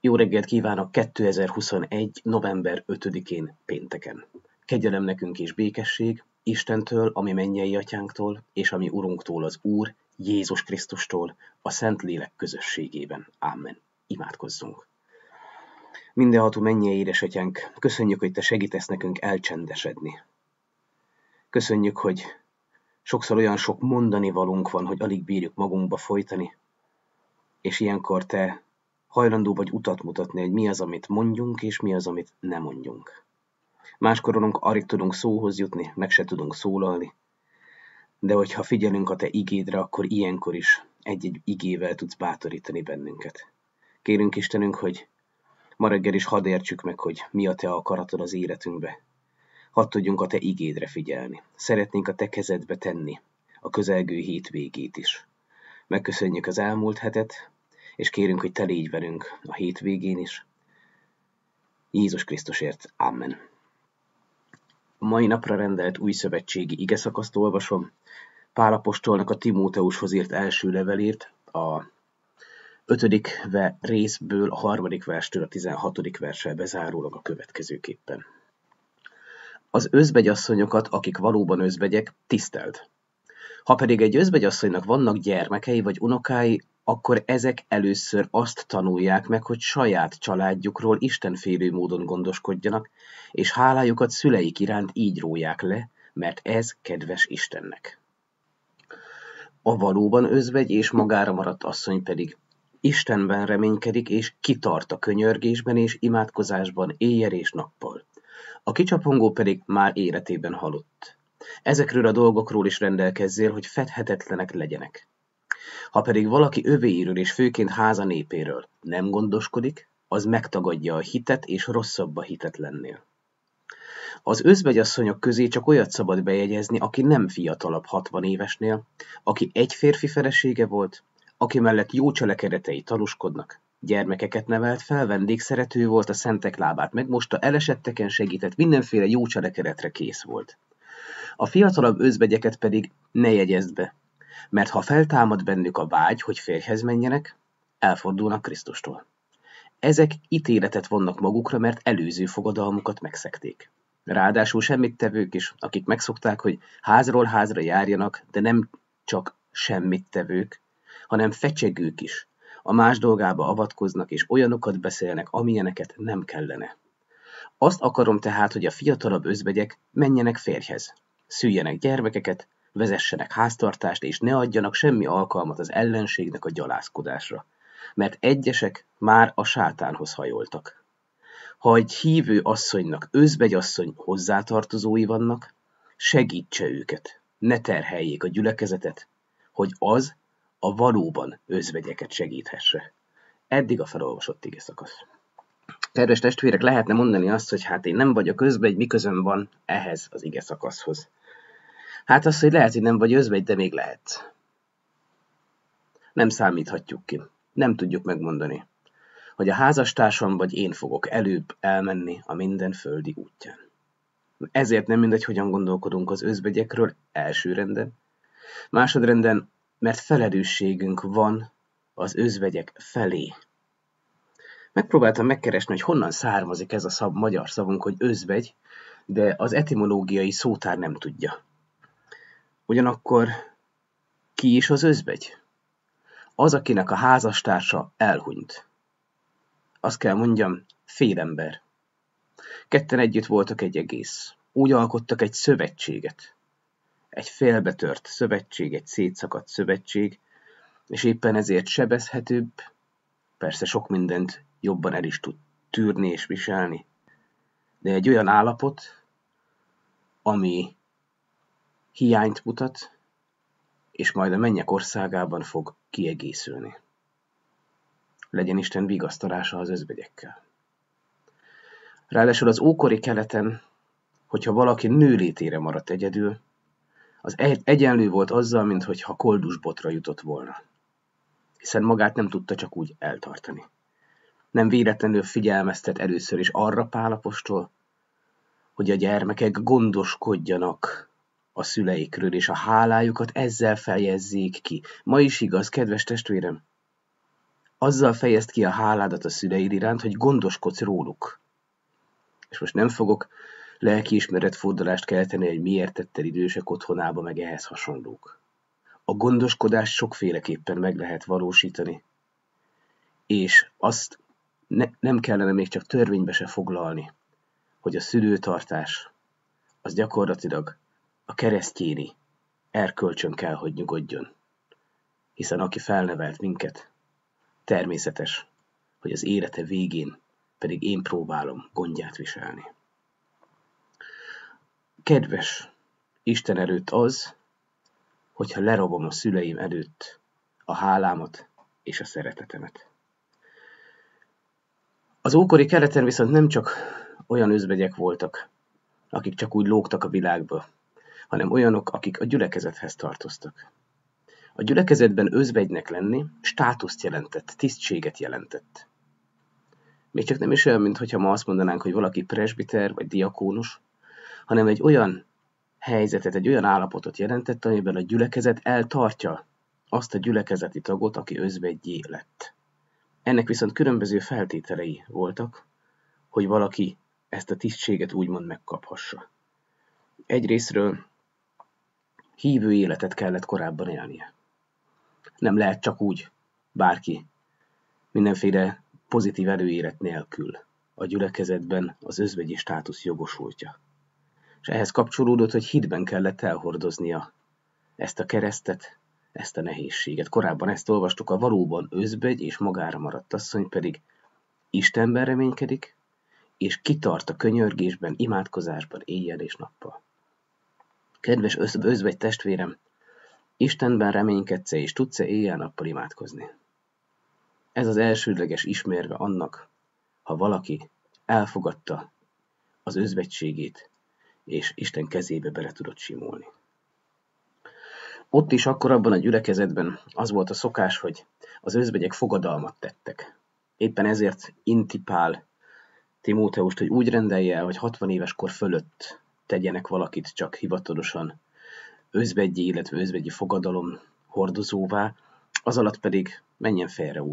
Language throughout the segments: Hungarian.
Jó reggelt kívánok 2021. november 5-én pénteken. Kegyelem nekünk és békesség Istentől, ami mennyei atyánktól, és ami Urunktól, az Úr, Jézus Krisztustól, a Szentlélek közösségében. Amen. Imádkozzunk. Mindenható mennyei édesatyánk, köszönjük, hogy te segítesz nekünk elcsendesedni. Köszönjük, hogy sokszor olyan sok mondani valónk van, hogy alig bírjuk magunkba folytani, és ilyenkor te hajlandó vagy utat mutatni, hogy mi az, amit mondjunk, és mi az, amit nem mondjunk. Máskor alig tudunk szóhoz jutni, meg se tudunk szólalni, de hogyha figyelünk a te igédre, akkor ilyenkor is egy-egy igével tudsz bátorítani bennünket. Kérünk Istenünk, hogy ma reggel is hadd értsük meg, hogy mi a te akaratod az életünkbe. Hadd tudjunk a te igédre figyelni. Szeretnénk a te kezedbe tenni a közelgő hétvégét is. Megköszönjük az elmúlt hetet, és kérünk, hogy te légy velünk a hétvégén is. Jézus Krisztusért. Amen. A mai napra rendelt új szövetségi igeszakaszt olvasom. Pál apostolnak a Timóteushoz írt első levelét, a 5. részből a 3. verstől a 16. verssel bezárólag a következőképpen. Az özvegyasszonyokat, akik valóban özvegyek, tiszteld. Ha pedig egy özvegyasszonynak vannak gyermekei vagy unokái, akkor ezek először azt tanulják meg, hogy saját családjukról istenfélő módon gondoskodjanak, és hálájukat szüleik iránt így róják le, mert ez kedves Istennek. A valóban özvegy és magára maradt asszony pedig Istenben reménykedik, és kitart a könyörgésben és imádkozásban éjjel és nappal. A kicsapongó pedig már életében halott. Ezekről a dolgokról is rendelkezzél, hogy fedhetetlenek legyenek. Ha pedig valaki övéiről és főként háza népéről nem gondoskodik, az megtagadja a hitet és rosszabb a hitetlennél. Az özvegyasszonyok közé csak olyat szabad bejegyezni, aki nem fiatalabb 60 évesnél, aki egy férfi felesége volt, aki mellett jó cselekedetei tanúskodnak, gyermekeket nevelt fel, vendégszerető volt, a szentek lábát megmosta, elesetteken segített, mindenféle jó cselekedetre kész volt. A fiatalabb özvegyeket pedig ne jegyezd be, mert ha feltámad bennük a vágy, hogy férjhez menjenek, elfordulnak Krisztustól. Ezek ítéletet vonnak magukra, mert előző fogadalmukat megszegték. Ráadásul semmit tevők is, akik megszokták, hogy házról házra járjanak, de nem csak semmit tevők, hanem fecsegők is. A más dolgába avatkoznak, és olyanokat beszélnek, amilyeneket nem kellene. Azt akarom tehát, hogy a fiatalabb özvegyek menjenek férjhez, szüljenek gyermekeket, vezessenek háztartást, és ne adjanak semmi alkalmat az ellenségnek a gyalázkodásra, mert egyesek már a sátánhoz hajoltak. Ha egy hívő asszonynak özvegyasszony hozzátartozói vannak, segítse őket, ne terheljék a gyülekezetet, hogy az a valóban özvegyeket segíthesse. Eddig a felolvasott igeszakasz. Kedves testvérek, lehetne mondani azt, hogy hát én nem vagyok özvegy, mi közöm van ehhez az igeszakaszhoz. Hát az, hogy lehet, hogy nem vagy özvegy, de még lehet. Nem számíthatjuk ki. Nem tudjuk megmondani, hogy a házastársam vagy én fogok előbb elmenni a minden földi útján. Ezért nem mindegy, hogyan gondolkodunk az özvegyekről elsőrenden. Másodrenden, mert felelősségünk van az özvegyek felé. Megpróbáltam megkeresni, hogy honnan származik ez a magyar szavunk, hogy özvegy, de az etimológiai szótár nem tudja. Ugyanakkor ki is az özvegy? Az, akinek a házastársa elhunyt. Azt kell mondjam, félember. Ketten együtt voltak egy egész. Úgy alkottak egy szövetséget. Egy félbetört szövetség, egy szétszakadt szövetség, és éppen ezért sebezhetőbb, persze sok mindent jobban el is tud tűrni és viselni, de egy olyan állapot, ami hiányt mutat, és majd a mennyek országában fog kiegészülni. Legyen Isten vigasztalása az özvegyekkel. Ráadásul az ókori keleten, hogyha valaki nőlétére maradt egyedül, az egyenlő volt azzal, mintha koldusbotra jutott volna. Hiszen magát nem tudta csak úgy eltartani. Nem véletlenül figyelmeztet először is arra Pál apostol, hogy a gyermekek gondoskodjanak a szüleikről, és a hálájukat ezzel fejezzék ki. Ma is igaz, kedves testvérem, azzal fejezd ki a háládat a szüleid iránt, hogy gondoskodsz róluk. És most nem fogok lelkiismeretfordulást kelteni, hogy miért tetted idősek otthonába, meg ehhez hasonlók. A gondoskodást sokféleképpen meg lehet valósítani, és azt nem kellene még csak törvénybe se foglalni, hogy a szülőtartás az gyakorlatilag a keresztjéni erkölcsön kell, hogy nyugodjon. Hiszen aki felnevelt minket, természetes, hogy az élete végén pedig én próbálom gondját viselni. Kedves Isten előtt az, hogyha lerobom a szüleim előtt a hálámat és a szeretetemet. Az ókori keleten viszont nem csak olyan özvegyek voltak, akik csak úgy lógtak a világba, hanem olyanok, akik a gyülekezethez tartoztak. A gyülekezetben özvegynek lenni státuszt jelentett, tisztséget jelentett. Még csak nem is olyan, mintha ma azt mondanánk, hogy valaki presbiter vagy diakónus, hanem egy olyan helyzetet, egy olyan állapotot jelentett, amiben a gyülekezet eltartja azt a gyülekezeti tagot, aki özveggyé lett. Ennek viszont különböző feltételei voltak, hogy valaki ezt a tisztséget úgymond megkaphassa. Egyrészről hívő életet kellett korábban élnie. Nem lehet csak úgy bárki mindenféle pozitív előélet nélkül a gyülekezetben az özvegyi státusz jogosultja. És ehhez kapcsolódott, hogy hitben kellett elhordoznia ezt a keresztet, ezt a nehézséget. Korábban ezt olvastuk, a valóban özvegy és magára maradt asszony pedig Istenben reménykedik, és kitart a könyörgésben, imádkozásban éjjel és nappal. Kedves özvegy testvérem, Istenben reménykedsz-e, és tudsz-e éjjel-nappal imádkozni? Ez az elsődleges ismérve annak, ha valaki elfogadta az özvegységét, és Isten kezébe bele tudott simulni. Ott is akkor abban a gyülekezetben az volt a szokás, hogy az özvegyek fogadalmat tettek. Éppen ezért inti Pál Timóteust, hogy úgy rendelje el, hogy 60 éves kor fölött tegyenek valakit csak hivatalosan özvegyi, illetve özvegyi fogadalom hordozóvá, az alatt pedig menjen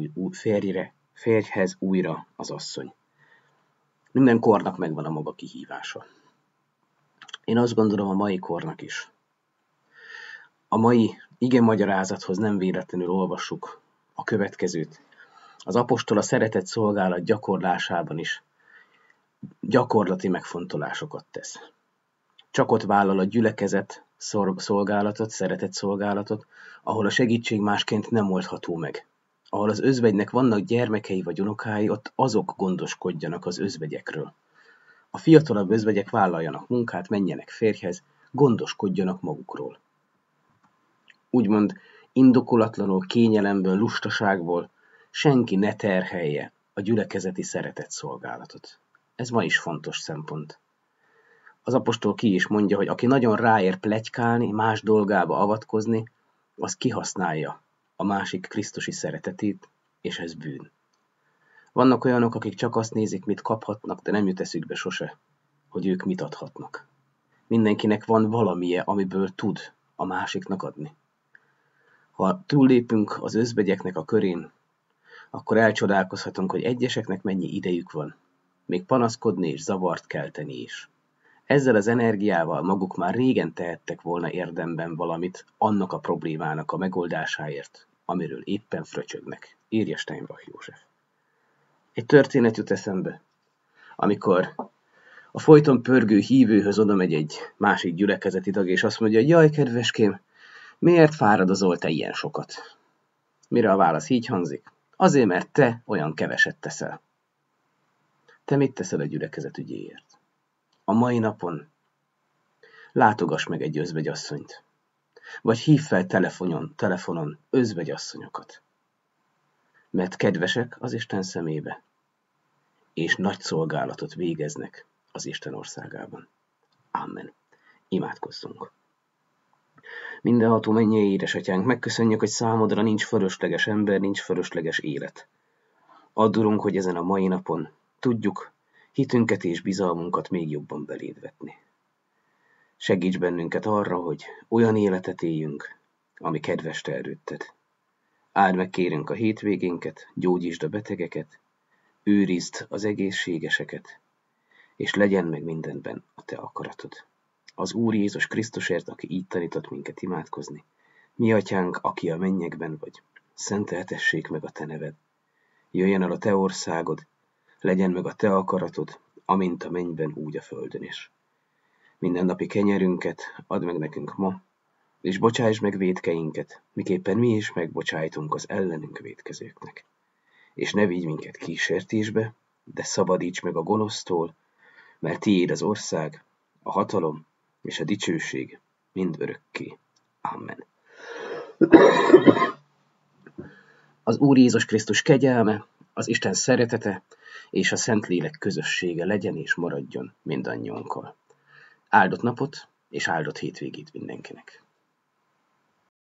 férjhez újra az asszony. Minden kornak megvan a maga kihívása. Én azt gondolom, a mai kornak is. A mai igemagyarázathoz nem véletlenül olvassuk a következőt. Az apostol a szeretett szolgálat gyakorlásában is gyakorlati megfontolásokat tesz. Csak ott vállal a gyülekezet szolgálatot, szeretett szolgálatot, ahol a segítség másként nem oldható meg. Ahol az özvegynek vannak gyermekei vagy unokái, ott azok gondoskodjanak az özvegyekről. A fiatalabb özvegyek vállaljanak munkát, menjenek férjhez, gondoskodjanak magukról. Úgymond indokolatlanul, kényelemből, lustaságból senki ne terhelje a gyülekezeti szeretett szolgálatot. Ez ma is fontos szempont. Az apostol ki is mondja, hogy aki nagyon ráér pletykálni, más dolgába avatkozni, az kihasználja a másik krisztusi szeretetét, és ez bűn. Vannak olyanok, akik csak azt nézik, mit kaphatnak, de nem jut eszükbe sose, hogy ők mit adhatnak. Mindenkinek van valamije, amiből tud a másiknak adni. Ha túllépünk az özvegyeknek a körén, akkor elcsodálkozhatunk, hogy egyeseknek mennyi idejük van, még panaszkodni és zavart kelteni is. Ezzel az energiával maguk már régen tehettek volna érdemben valamit annak a problémának a megoldásáért, amiről éppen fröcsögnek, írja Steinbach József. Egy történet jut eszembe, amikor a folyton pörgő hívőhöz odamegy egy másik gyülekezeti tag, és azt mondja, hogy jaj, kedveském, miért fáradozol te ilyen sokat? Mire a válasz így hangzik? Azért, mert te olyan keveset teszel. Te mit teszel a gyülekezet ügyéért? A mai napon látogass meg egy özvegyasszonyt, vagy hív fel telefonon özvegyasszonyokat, mert kedvesek az Isten szemébe, és nagy szolgálatot végeznek az Isten országában. Amen. Imádkozzunk. Mindenható mennyei édesatyánk, megköszönjük, hogy számodra nincs fölösleges ember, nincs fölösleges élet. Add, Urunk, hogy ezen a mai napon tudjuk hitünket és bizalmunkat még jobban beléd vetni. Segíts bennünket arra, hogy olyan életet éljünk, ami kedves te előtted. Áld meg kérünk a hétvégénket, gyógyítsd a betegeket, őrizd az egészségeseket, és legyen meg mindenben a te akaratod. Az Úr Jézus Krisztusért, aki így tanított minket imádkozni, mi atyánk, aki a mennyekben vagy, szenteltessék meg a te neved. Jöjjön el a te országod, legyen meg a te akaratod, amint a mennyben, úgy a földön is. Mindennapi kenyerünket add meg nekünk ma, és bocsáss meg vétkeinket, miképpen mi is megbocsájtunk az ellenünk vétkezőknek. És ne vigy minket kísértésbe, de szabadíts meg a gonosztól, mert tiéd az ország, a hatalom és a dicsőség mind örökké. Amen. Az Úr Jézus Krisztus kegyelme, az Isten szeretete és a Szentlélek közössége legyen és maradjon mindannyiunkkal. Áldott napot és áldott hétvégét mindenkinek.